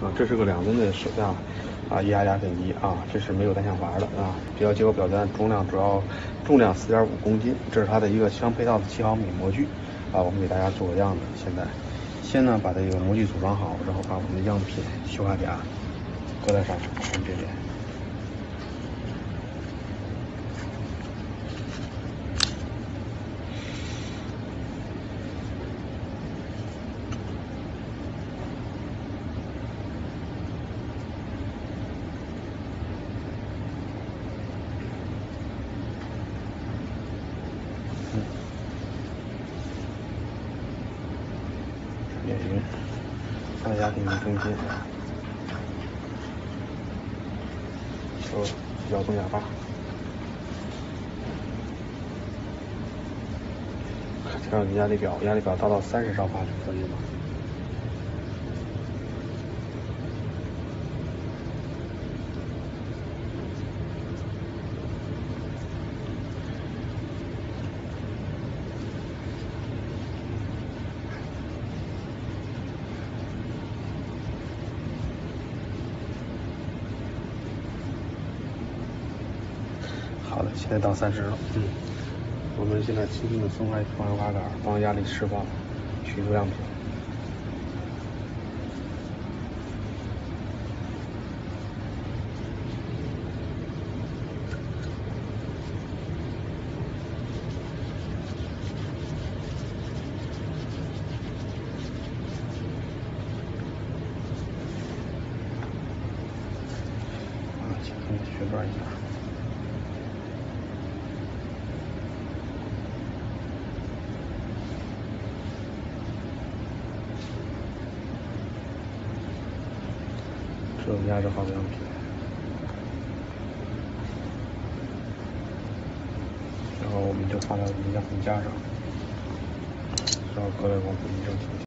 这是个2吨的手架液压压粉机啊，这是没有单向阀的啊。比较结构表单重量重量4.5公斤，这是它的一个相配套的7毫米模具啊。我们给大家做个样子，先呢把这个模具组装好，然后把我们的样品修卡夹搁在上面，看这边。典型上压定于中间，摇动哑巴，调整压力表，压力表达到30兆帕就可以了。好的，现在到30了。我们现在轻轻的松开方向滑杆，帮压力释放，取出样品。轻轻的旋转一下。这压制好的样品，然后我们就放到我们的样品架上，然后搁在我们的正停。